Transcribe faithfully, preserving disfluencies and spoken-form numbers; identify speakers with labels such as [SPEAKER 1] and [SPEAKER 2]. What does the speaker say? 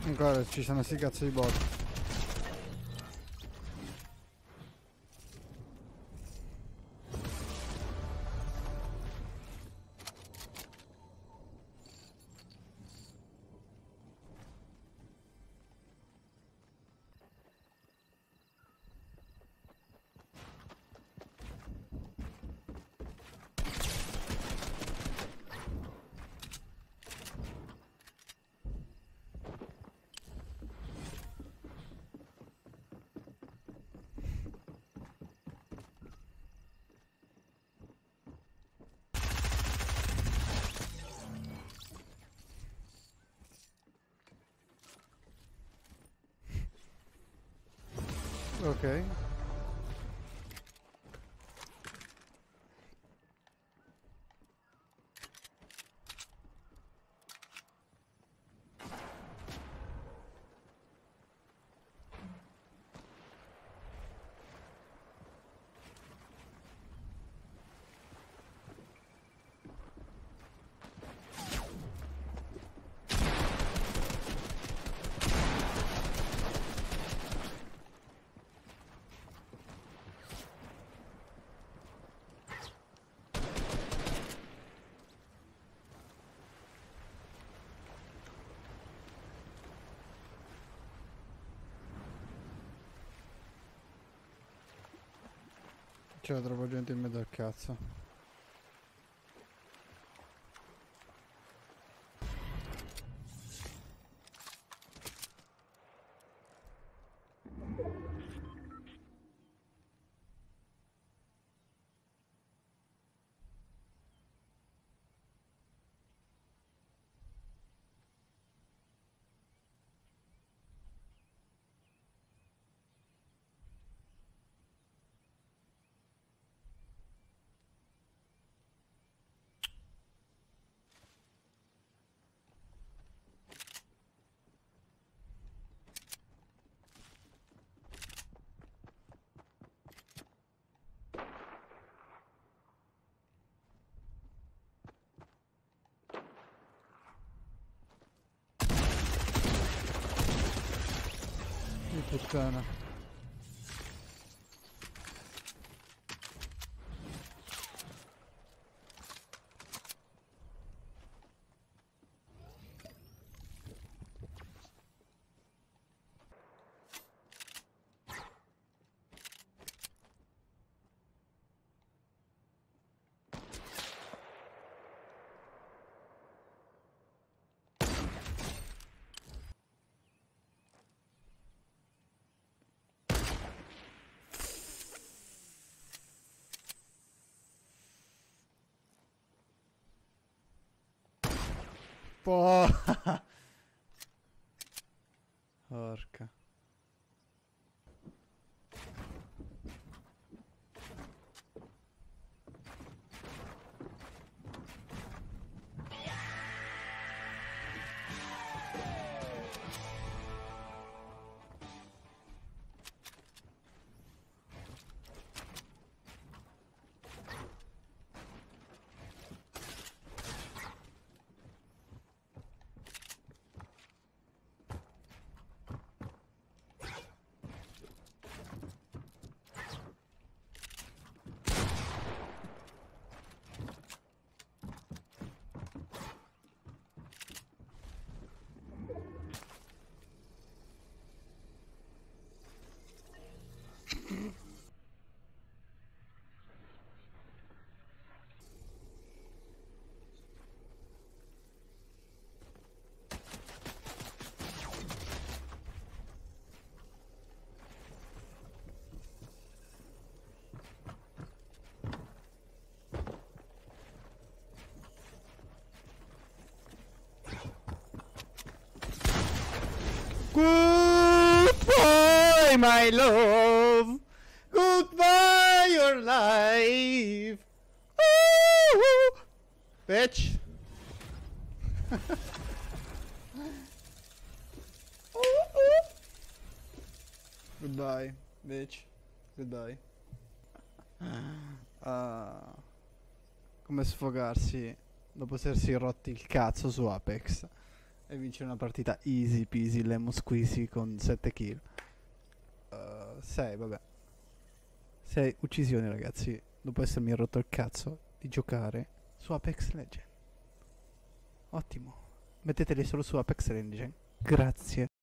[SPEAKER 1] Ancora ci sono sti cazzo di bot. Ok. C'era troppa gente in mezzo al cazzo. Che puttana. Porca. Porca. Goodbye, my love. Goodbye, your life. Ooh, bitch. Goodbye, bitch. Goodbye. Uh, come sfogarsi dopo essersi rotti il cazzo su Apex. e vincere una partita easy peasy lemon squeezy con sette kill. Uh, sei, vabbè. sei uccisioni, ragazzi. Dopo essermi rotto il cazzo di giocare su Apex Legends. Ottimo. Metteteli solo su Apex Legends. Grazie.